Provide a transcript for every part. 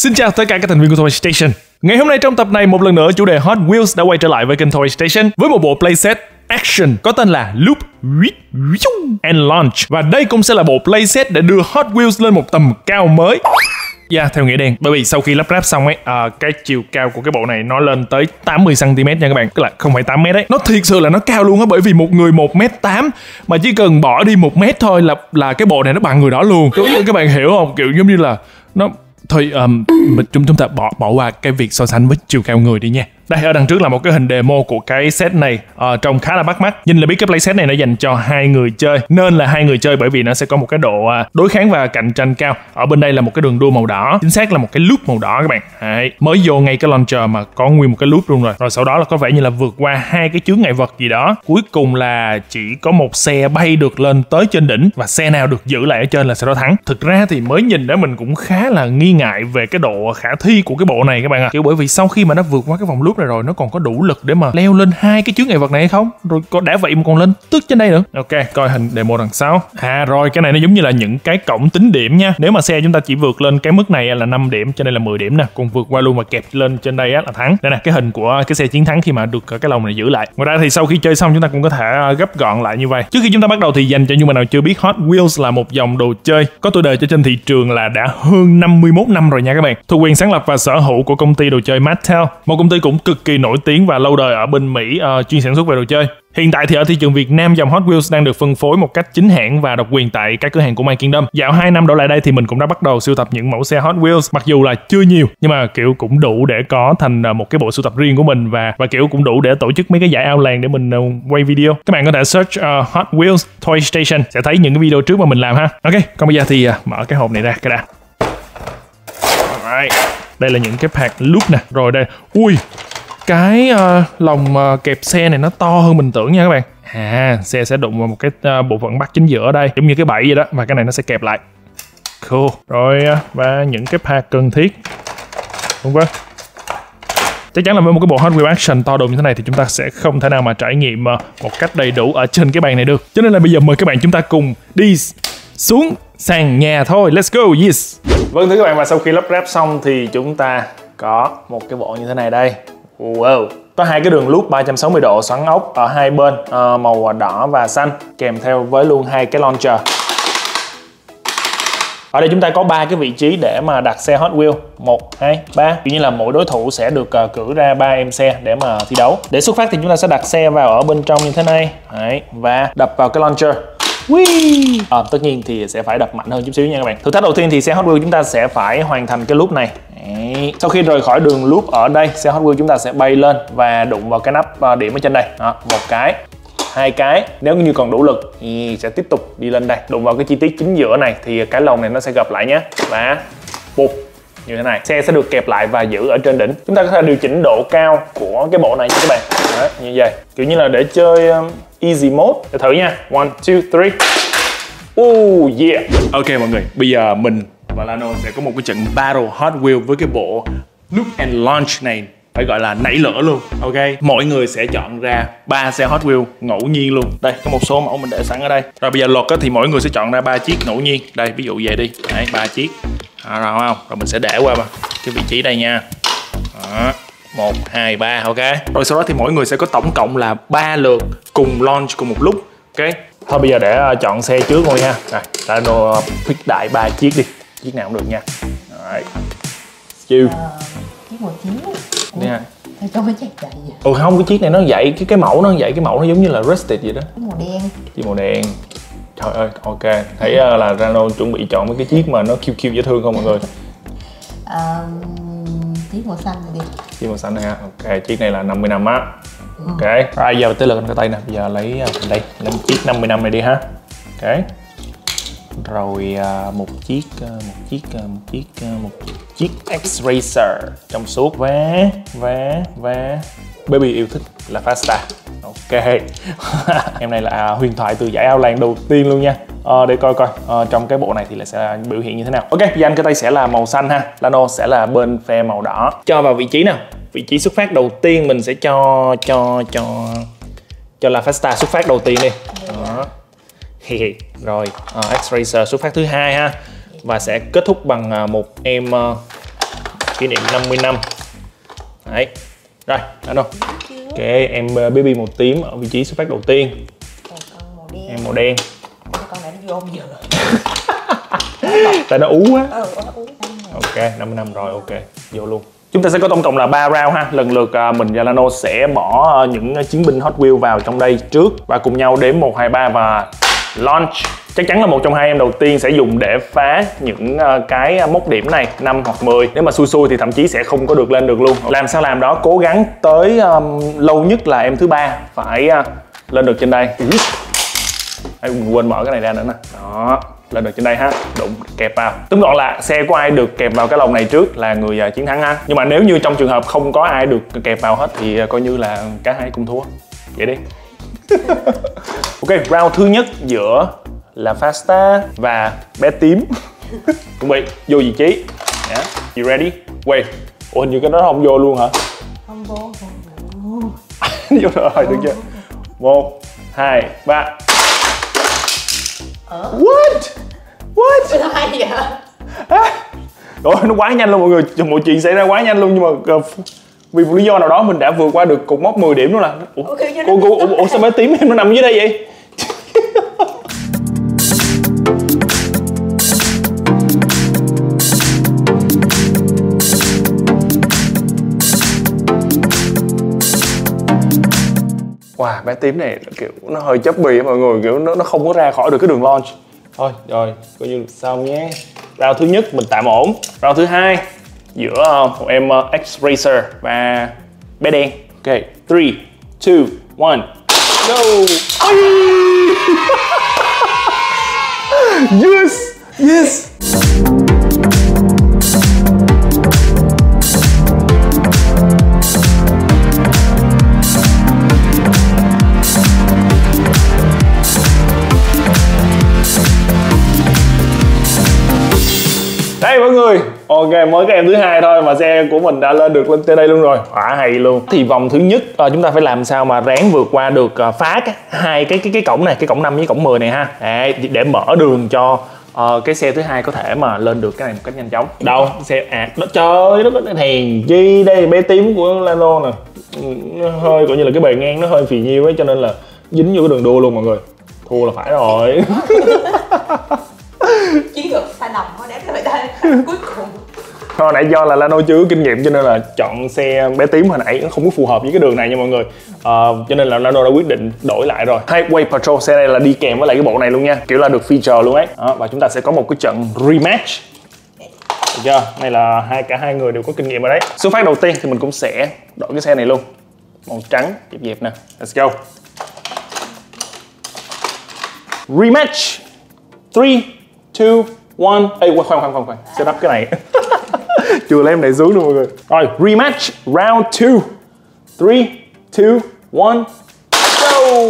Xin chào tất cả các thành viên của Toy Station. Ngày hôm nay trong tập này một lần nữa chủ đề Hot Wheels đã quay trở lại với kênh Toy Station với một bộ playset action có tên là Loop and Launch. Và đây cũng sẽ là bộ playset để đưa Hot Wheels lên một tầm cao mới. Theo nghĩa đen. Bởi vì sau khi lắp ráp xong ấy, cái chiều cao của cái bộ này nó lên tới 80cm nha các bạn. Tức là không phải 8m đấy. Nó thiệt sự là nó cao luôn á. Bởi vì một người 1m8 mà chỉ cần bỏ đi 1m thôi là cái bộ này nó bằng người đó luôn. Các bạn hiểu không? Kiểu giống như là nó... Thôi chúng ta bỏ qua cái việc so sánh với chiều cao người đi nha. Đây, ở đằng trước là một cái hình demo của cái set này, trông khá là bắt mắt. Nhìn là biết cái playset này nó dành cho 2 người chơi. Nên là 2 người chơi bởi vì nó sẽ có một cái độ đối kháng và cạnh tranh cao. Ở bên đây là một cái đường đua màu đỏ, chính xác là một cái loop màu đỏ các bạn. Đấy, mới vô ngay cái launcher mà có nguyên một cái loop luôn rồi. Rồi sau đó là có vẻ như là vượt qua 2 cái chướng ngại vật gì đó. Cuối cùng là chỉ có một xe bay được lên tới trên đỉnh và xe nào được giữ lại ở trên là sẽ đó thắng. Thực ra thì mới nhìn đó mình cũng khá là nghi ngại về cái độ khả thi của cái bộ này các bạn ạ. Kiểu bởi vì sau khi mà nó vượt qua cái vòng loop này rồi, nó còn có đủ lực để mà leo lên 2 cái chướng ngại vật này hay không? Rồi còn đã vậy mà còn lên tức trên đây nữa. Ok, coi hình demo đằng sau. Rồi cái này nó giống như là những cái cổng tính điểm nha. Nếu mà xe chúng ta chỉ vượt lên cái mức này là 5 điểm, trên đây là 10 điểm nè. Còn vượt qua luôn mà kẹp lên trên đây là thắng. Đây nè, cái hình của cái xe chiến thắng khi mà được cái lồng này giữ lại. Ngoài ra thì sau khi chơi xong chúng ta cũng có thể gấp gọn lại như vậy. Trước khi chúng ta bắt đầu thì dành cho những bạn nào chưa biết, Hot Wheels là một dòng đồ chơi có tuổi đời trên thị trường là đã hơn 51 năm rồi nha các bạn. Thuộc quyền sáng lập và sở hữu của công ty đồ chơi Mattel, một công ty cũng cực kỳ nổi tiếng và lâu đời ở bên Mỹ, chuyên sản xuất về đồ chơi. Hiện tại thì ở thị trường Việt Nam, dòng Hot Wheels đang được phân phối một cách chính hãng và độc quyền tại các cửa hàng của My Kingdom. Dạo 2 năm đổ lại đây thì mình cũng đã bắt đầu sưu tập những mẫu xe Hot Wheels, mặc dù là chưa nhiều nhưng mà kiểu cũng đủ để có thành một cái bộ sưu tập riêng của mình và kiểu cũng đủ để tổ chức mấy cái giải ao làng để mình quay video. Các bạn có thể search Hot Wheels Toy Station sẽ thấy những cái video trước mà mình làm ha. Ok, còn bây giờ thì mở cái hộp này ra cái đã. Alright. Đây là những cái pack loop nè. Rồi đây. Ui, cái lồng kẹp xe này nó to hơn mình tưởng nha các bạn. Xe sẽ đụng vào một cái bộ phận bắt chính giữa ở đây, giống như cái bẫy vậy đó, và cái này nó sẽ kẹp lại. Cool. Rồi và những cái pack cần thiết. Vâng vâng. Chắc chắn là với một cái bộ Hot Wheels Action to đùng như thế này thì chúng ta sẽ không thể nào mà trải nghiệm một cách đầy đủ ở trên cái bàn này được. Cho nên là bây giờ mời các bạn chúng ta cùng đi xuống sàn nhà thôi. Let's go, yes. Vâng thưa các bạn, và sau khi lắp ráp xong thì chúng ta có một cái bộ như thế này đây. Wow. Có 2 cái đường loop 360 độ xoắn ốc ở hai bên, màu đỏ và xanh, kèm theo với luôn 2 cái launcher. Ở đây chúng ta có 3 cái vị trí để mà đặt xe Hot Wheels, 1, 2, 3. Kiểu như là mỗi đối thủ sẽ được cử ra 3 em xe để mà thi đấu. Để xuất phát thì chúng ta sẽ đặt xe vào ở bên trong như thế này. Đấy, và đập vào cái launcher. Tất nhiên thì sẽ phải đập mạnh hơn chút xíu nha các bạn. Thử thách đầu tiên thì xe Hot Wheels chúng ta sẽ phải hoàn thành cái loop này. Đấy. Sau khi rời khỏi đường loop ở đây, xe Hot Wheels chúng ta sẽ bay lên và đụng vào cái nắp điểm ở trên đây. Đó, 1 cái, 2 cái. Nếu như còn đủ lực thì sẽ tiếp tục đi lên đây, đụng vào cái chi tiết chính giữa này thì cái lồng này nó sẽ gập lại nhé. Và bụp như thế này, xe sẽ được kẹp lại và giữ ở trên đỉnh. Chúng ta có thể điều chỉnh độ cao của cái bộ này nha các bạn. Đó, như vậy, kiểu như là để chơi easy mode. Để thử nha. 1, 2, 3. Yeah. Ok mọi người, bây giờ mình và Lano sẽ có một cái trận battle Hot Wheels với cái bộ Loop and Launch này, phải gọi là nảy lửa luôn. Ok, mỗi người sẽ chọn ra 3 xe Hot Wheels ngẫu nhiên luôn. Đây, có một số mẫu mình để sẵn ở đây. Rồi bây giờ luật thì mỗi người sẽ chọn ra 3 chiếc ngẫu nhiên. Đây, ví dụ vậy đi. Đấy, 3 chiếc. Rồi không? Rồi mình sẽ để qua cái vị trí đây nha. Đó. 1, 2, 3, ok. Rồi sau đó thì mỗi người sẽ có tổng cộng là 3 lượt cùng launch cùng một lúc. Ok. Thôi bây giờ để chọn xe trước thôi nha. Rồi, Lano pick đại 3 chiếc đi. Chiếc nào cũng được nha. Rồi. Chiêu. Chiếc màu chín nha. Sao cho cái chắc chạy vậy? Không, cái chiếc này nó vậy, cái mẫu nó vậy, cái mẫu nó giống như là Rusted vậy đó. Chiếc màu đen. Chiếc màu đen. Trời ơi, ok. Thấy là Rano chuẩn bị chọn mấy cái chiếc mà nó cute dễ thương không mọi người? Chiếc màu xanh này đi. Chiếc màu xanh này ha. Ok, chiếc này là 50 năm á. Ok. Rồi giờ tới lượt anh cái tay nè. Bây giờ lấy đây, lấy chiếc 50 năm này đi ha. Ok. Rồi một chiếc X-Racer trong suốt và baby yêu thích là Fasta. Ok. Em này là huyền thoại từ giải ao làng đầu tiên luôn nha. Để coi trong cái bộ này thì là sẽ biểu hiện như thế nào. Ok, giờ anh cái tay sẽ là màu xanh ha, Lano sẽ là bên phe màu đỏ. Cho vào vị trí nào. Vị trí xuất phát đầu tiên mình sẽ cho là Fasta xuất phát đầu tiên đi. Đó. Rồi X-Racer xuất phát thứ 2 ha, và sẽ kết thúc bằng một em kỷ niệm 50 năm. Đấy. Rồi, anh đâu? Ok, em baby màu tím ở vị trí xuất phát đầu tiên. Em màu đen. Con này nó vô giờ. Tại nó ú quá. Nó ú. Ok, 50 năm rồi, ok, vô luôn. Chúng ta sẽ có tổng cộng là 3 round ha. Lần lượt mình và Lano sẽ bỏ những chiến binh Hot Wheels vào trong đây trước và cùng nhau đếm 1, 2, 3 và launch. Chắc chắn là một trong hai em đầu tiên sẽ dùng để phá những cái mốc điểm này 5 hoặc 10. Nếu mà xui thì thậm chí sẽ không có được lên được luôn. Làm sao làm đó, cố gắng tới lâu nhất là em thứ ba phải lên được trên đây. Đừng quên mở cái này ra nữa nè. Đó, lên được trên đây ha, đụng kẹp vào. Tóm gọn là xe của ai được kẹp vào cái lồng này trước là người chiến thắng ha. Nhưng mà nếu như trong trường hợp không có ai được kẹp vào hết thì coi như là cả hai cùng thua. Vậy đi. Ok, round thứ nhất giữa là Fasta và bé tím. Chuẩn bị vô vị trí. Yeah. You ready? Wait. Ủa hình như cái đó không vô luôn hả? Không vô. Vô rồi, được chưa? 1, 2, 3. What? Sao hay vậy? Rồi nó quá nhanh luôn mọi người. Mọi chuyện xảy ra quá nhanh luôn. Nhưng mà vì một lý do nào đó mình đã vượt qua được cột mốc 10 điểm nữa là. Ủa sao bé tím em nó nằm dưới đây vậy? Wow, bé tím này kiểu nó hơi chớp bì á mọi người, kiểu nó không có ra khỏi được cái đường launch. Thôi rồi, coi như xong nhé. Round thứ nhất mình tạm ổn. Round thứ hai giữa một em X-Racer và bé đen. Ok, 3, 2, 1, go. Yes, yes. Đây mọi người, ok, mới cái em thứ hai thôi mà xe của mình đã lên được lên tới đây luôn rồi, quá hay luôn. Thì vòng thứ nhất chúng ta phải làm sao mà ráng vượt qua được phá hai cái cổng này, cái cổng 5 với cổng 10 này ha. Để mở đường cho cái xe thứ hai có thể mà lên được cái này một cách nhanh chóng. Đâu, xe nó trời nó hèn chi, đây bé tím của Lano nè. Nó hơi coi như là cái bề ngang nó hơi phì nhiêu ấy, cho nên là dính vô cái đường đua luôn mọi người. Thua là phải rồi. Chiến lược sai lầm nó đếm lại đây cuối cùng. Hồi nãy do là Lano chưa có kinh nghiệm cho nên là chọn xe bé tím hồi nãy nó không có phù hợp với cái đường này nha mọi người. Cho nên là Lano đã quyết định đổi lại rồi. Highway Patrol xe này là đi kèm với lại cái bộ này luôn nha, kiểu là được feature luôn ấy. Và chúng ta sẽ có một cái trận rematch. Được chưa? Này là cả hai người đều có kinh nghiệm ở đấy. Xuất phát đầu tiên thì mình cũng sẽ đổi cái xe này luôn, màu trắng dẹp nè. Let's go. Rematch. 3, 2, 1. Ê, khoan. Set up cái này. Chưa lấy em này xuống đâu mọi người. Rồi, rematch round 2. 3, 2, 1. Go.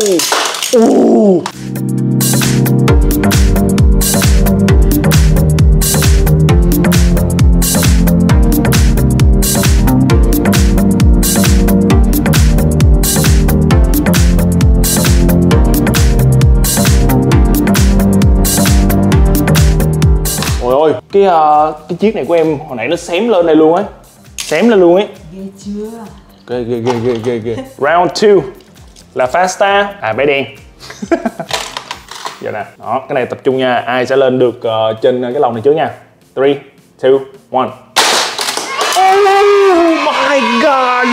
Cái chiếc này của em hồi nãy nó xém lên đây luôn ấy. Xém lên luôn ấy. Ghê chưa? Ghê. Round 2 là Fasta, bé đen. Giờ nè, đó, cái này tập trung nha. Ai sẽ lên được trên cái lồng này trước nha. 3, 2, 1. Oh my god.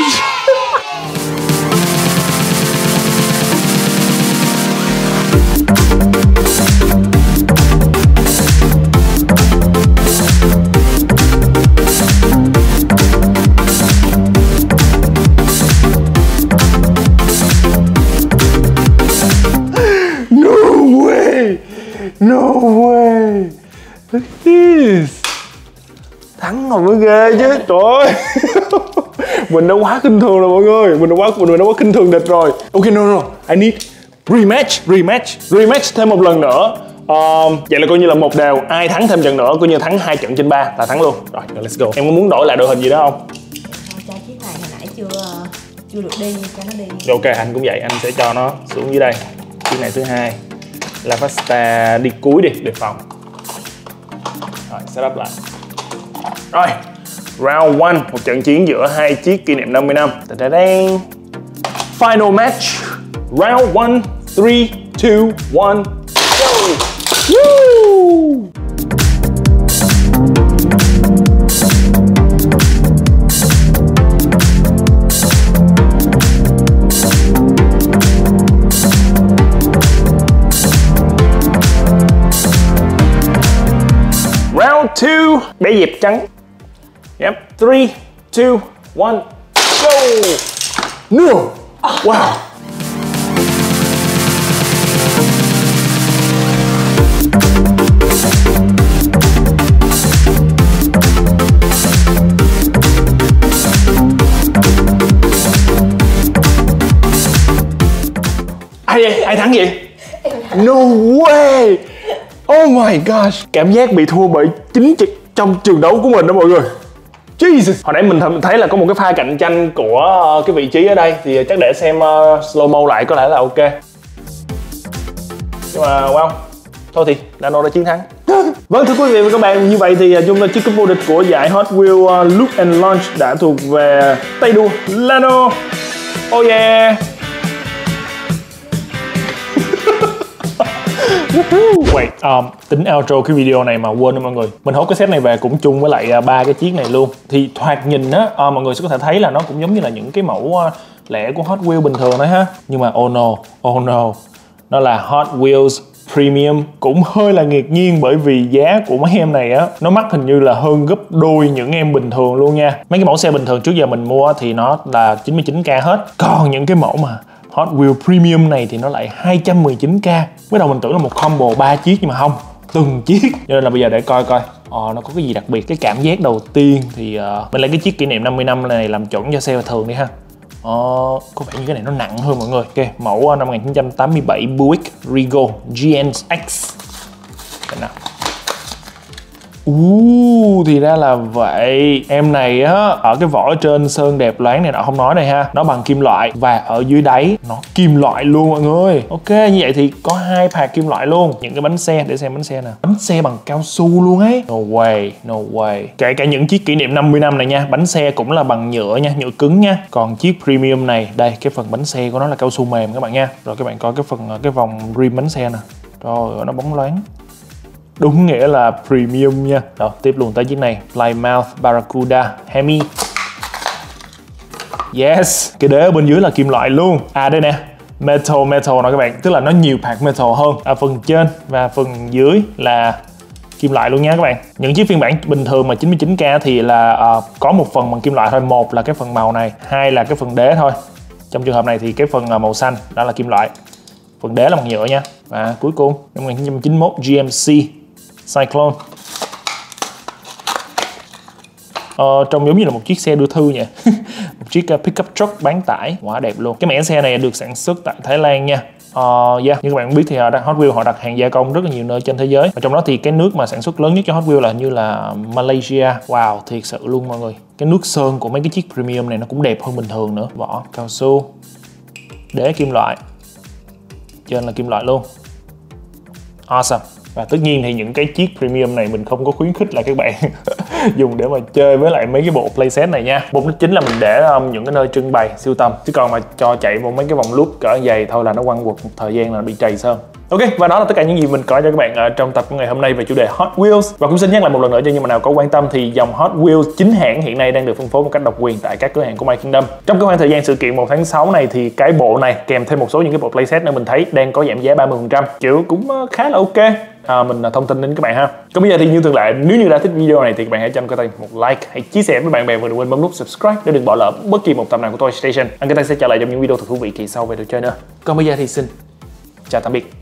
No way. Look at this. Thắng rồi mới ghê chứ. Trời ơi. Mình đã quá khinh thường rồi mọi người. Mình đã quá khinh thường địch rồi. Ok, no. I need rematch thêm một lần nữa. Vậy là coi như là một đều. Ai thắng thêm trận nữa coi như thắng 2 trận trên 3 là thắng luôn. Rồi, let's go. Em có muốn đổi lại đội hình gì đó không? Cho chiếc này hồi nãy chưa được đi, cho nó đi. Ok, anh cũng vậy. Anh sẽ cho nó xuống dưới đây. Chiếc này thứ hai là Fasta đi cuối đi, đề phòng. Rồi, setup lại. Rồi, Round 1, một trận chiến giữa hai chiếc kỷ niệm 50 năm. Final match. Round 1, 3, 2, 1, go! Woo! Round 2, bé dẹp trắng. Yep, 3, 2, 1, go! No! Wow! Ai vậy? Ai thắng vậy? No way! Oh my gosh! Cảm giác bị thua bởi chính trong trường đấu của mình đó mọi người. Jesus! Hồi nãy mình thấy là có một cái pha cạnh tranh của cái vị trí ở đây, thì chắc để xem slow mo lại có lẽ là ok. Nhưng mà wow, thôi thì Lano đã chiến thắng. Vâng, thưa quý vị và các bạn, như vậy thì chung là chiếc cúp vô địch của giải Hot Wheels Loop and Launch đã thuộc về tay đua Lano. Oh yeah! Wait, tính outro cái video này mà quên đó mọi người. Mình hốt cái set này về cũng chung với lại ba cái chiếc này luôn. Thì thoạt nhìn á, mọi người sẽ có thể thấy là nó cũng giống như là những cái mẫu lẻ của Hot Wheels bình thường đấy ha. Nhưng mà oh no, nó là Hot Wheels Premium, cũng hơi là ngạc nhiên bởi vì giá của mấy em này á nó mắc hình như là hơn gấp đôi những em bình thường luôn nha. Mấy cái mẫu xe bình thường trước giờ mình mua thì nó là 99k hết. Còn những cái mẫu mà Hot Wheels Premium này thì nó lại 219k. Mới đầu mình tưởng là một combo 3 chiếc nhưng mà không, từng chiếc. Cho nên là bây giờ để coi nó có cái gì đặc biệt. Cái cảm giác đầu tiên thì mình lấy cái chiếc kỷ niệm 50 năm này làm chuẩn cho xe thường đi ha. Có vẻ như cái này nó nặng hơn mọi người. Ok, mẫu năm 1987 Buick Regal GNX. Cái nào? Thì ra là vậy. Em này á, ở cái vỏ trên sơn đẹp loáng này nọ không nói này ha, nó bằng kim loại và ở dưới đáy nó kim loại luôn mọi người. Ok, như vậy thì có hai pad kim loại luôn. Những cái bánh xe, để xem bánh xe nè, bánh xe bằng cao su luôn ấy. No way. Kể cả những chiếc kỷ niệm 50 năm này nha, bánh xe cũng là bằng nhựa nha, nhựa cứng nha. Còn chiếc Premium này, đây cái phần bánh xe của nó là cao su mềm các bạn nha. Rồi các bạn coi cái vòng rim bánh xe nè, rồi nó bóng loáng. Đúng nghĩa là premium nha. Rồi tiếp luôn tới chiếc này, Plymouth Barracuda Hemi. Yes, cái đế ở bên dưới là kim loại luôn. Đây nè, metal nè các bạn, tức là nó nhiều pad metal hơn. Phần trên và phần dưới là kim loại luôn nha các bạn. Những chiếc phiên bản bình thường mà 99k thì là có một phần bằng kim loại thôi. Một là cái phần màu này, hai là cái phần đế thôi. Trong trường hợp này thì cái phần màu xanh đó là kim loại, phần đế là bằng nhựa nha. Và cuối cùng năm 1991 GMC Cyclone. Trông giống như là một chiếc xe đưa thư nhỉ. Một chiếc pickup truck bán tải, quá đẹp luôn. Cái mẻ xe này được sản xuất tại Thái Lan nha. Như các bạn biết thì Hot Wheels họ đặt hàng gia công rất là nhiều nơi trên thế giới. Và trong đó thì cái nước mà sản xuất lớn nhất cho Hot Wheels là như là Malaysia. Wow, thiệt sự luôn mọi người. Cái nước sơn của mấy cái chiếc Premium này nó cũng đẹp hơn bình thường nữa. Vỏ cao su, đế kim loại, trên là kim loại luôn. Awesome. Và tất nhiên thì những cái chiếc Premium này mình không có khuyến khích là các bạn dùng để mà chơi với lại mấy cái bộ playset này nha. Mục đích chính là mình để những cái nơi trưng bày sưu tầm, chứ còn mà cho chạy một mấy cái vòng loop cỡ dày thôi là nó quăng quật một thời gian là bị trầy sơn. Ok, và đó là tất cả những gì mình có cho các bạn trong tập của ngày hôm nay về chủ đề Hot Wheels. Và cũng xin nhắc lại một lần nữa cho những bạn nào có quan tâm thì dòng Hot Wheels chính hãng hiện nay đang được phân phối một cách độc quyền tại các cửa hàng của My Kingdom. Trong cái khoảng thời gian sự kiện 1 tháng 6 này thì cái bộ này kèm thêm một số những cái bộ playset nữa mình thấy đang có giảm giá 30%, kiểu cũng khá là ok. Mình thông tin đến các bạn ha. Còn bây giờ thì như thường lệ, nếu như đã thích video này thì các bạn hãy cho Anh Tay một like, hãy chia sẻ với bạn bè và đừng quên bấm nút subscribe để đừng bỏ lỡ bất kỳ một tập nào của Toy Station. Anh Tay sẽ trở lại trong những video thật thú vị kỳ sau về đồ chơi nữa. Còn bây giờ thì xin chào tạm biệt.